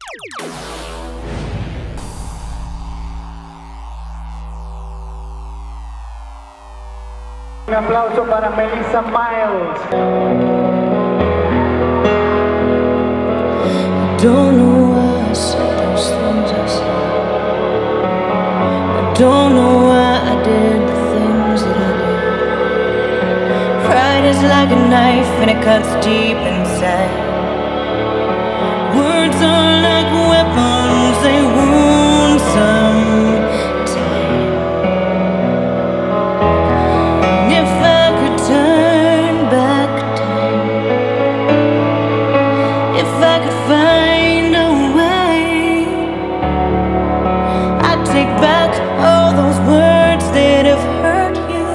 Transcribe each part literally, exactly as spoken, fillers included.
Un aplauso para Melissa Miles. I don't know why I said those things I said. I don't know why I did the things that I did. Pride is like a knife and it cuts deep inside. Words are like weapons, they wound some. Take back all those words that have hurt you,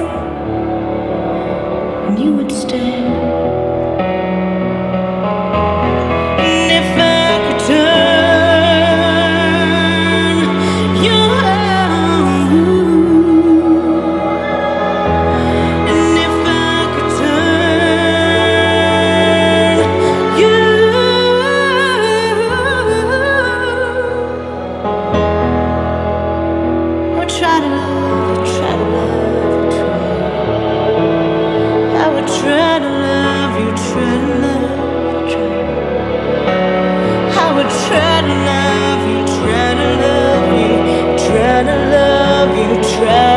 and you would stay. And if I could turn you around, and if I could turn you, try to love you, try to love you, try. I would try to love you, try to love you, try. I would try to love you, try to love you, try to love you, try.